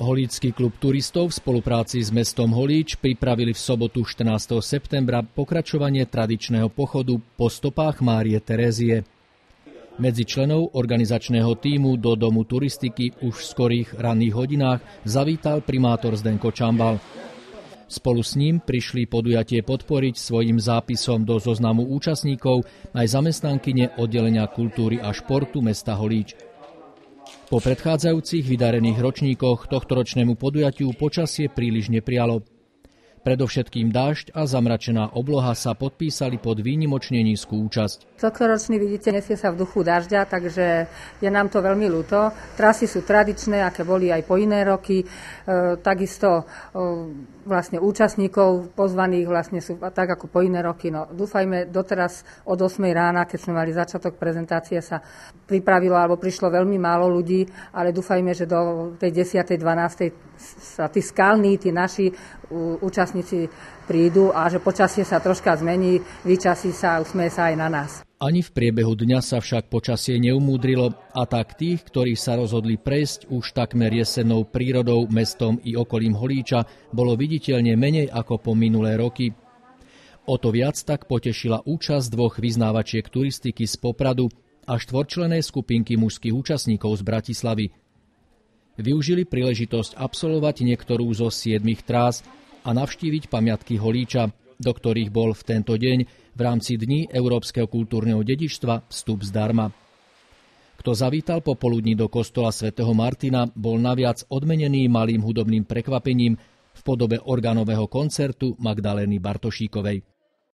Holícky klub turistov v spolupráci s mestom Holíč pripravili v sobotu 14. septembra pokračovanie tradičného pochodu po stopách Márie Terézie. Medzi členov organizačného tímu do domu turistiky už v skorých ranných hodinách zavítal primátor Zdenko Čambal. Spolu s ním prišli podujatie podporiť svojím zápisom do zoznamu účastníkov aj zamestnankyne oddelenia kultúry a športu mesta Holíč. Po predchádzajúcich vydarených ročníkoch tohtoročnému podujatiu počasie príliš neprialo. Predovšetkým dážď a zamračená obloha sa podpísali pod výnimočne nízku účasť. Tohtoročný, vidíte, nesie sa v duchu dažďa, takže je nám to veľmi ľúto. Trasy sú tradičné, aké boli aj po iné roky. Takisto vlastne účastníkov pozvaných vlastne sú tak ako po iné roky. No, dúfajme, doteraz od 8 rána, keď sme mali začiatok prezentácie, sa pripravilo alebo prišlo veľmi málo ľudí, ale dúfajme, že do tej 10. 12. sa tí skalní, tí naši účastníci prídu a že počasie sa troška zmení, vyčasí sa a usmeje sa aj na nás. Ani v priebehu dňa sa však počasie neumúdrilo a tak tých, ktorí sa rozhodli prejsť už takmer jesennou prírodou, mestom i okolím Holíča, bolo viditeľne menej ako po minulé roky. O to viac tak potešila účasť dvoch vyznávačiek turistiky z Popradu a štvorčlennej skupinky mužských účastníkov z Bratislavy. Využili príležitosť absolvovať niektorú zo 7 trás a navštíviť pamiatky Holíča, do ktorých bol v tento deň v rámci Dní Európskeho kultúrneho dedičstva vstup zdarma. Kto zavítal popoludní do kostola svätého Martina, bol naviac odmenený malým hudobným prekvapením v podobe organového koncertu Magdalény Bartošíkovej.